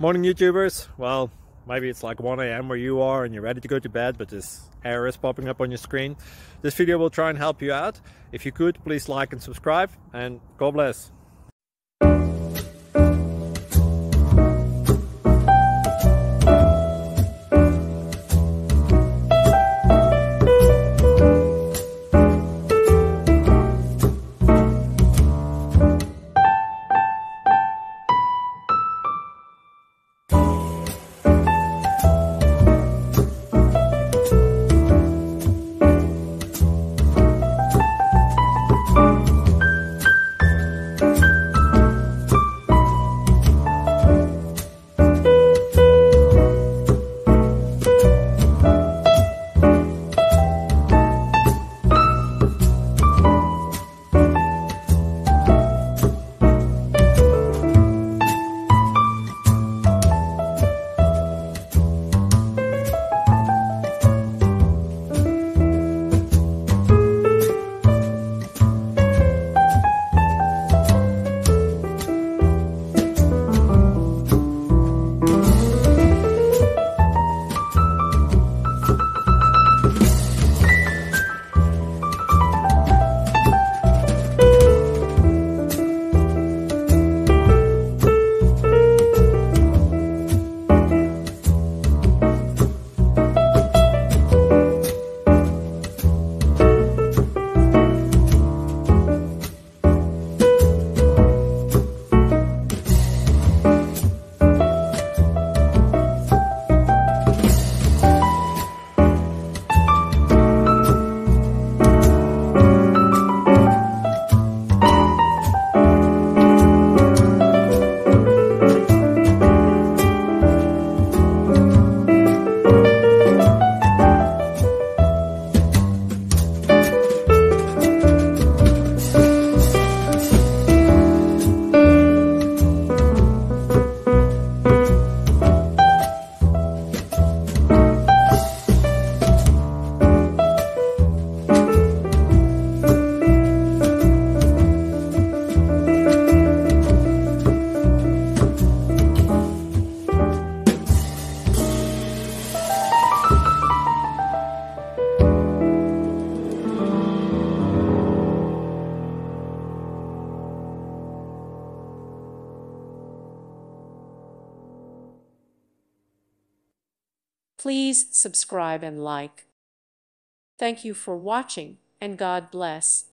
Morning YouTubers. Well, maybe it's like 1 a.m. where you are and you're ready to go to bed, but this error is popping up on your screen. This video will try and help you out. If you could, please like and subscribe, and God bless. Please subscribe and like. Thank you for watching, and God bless.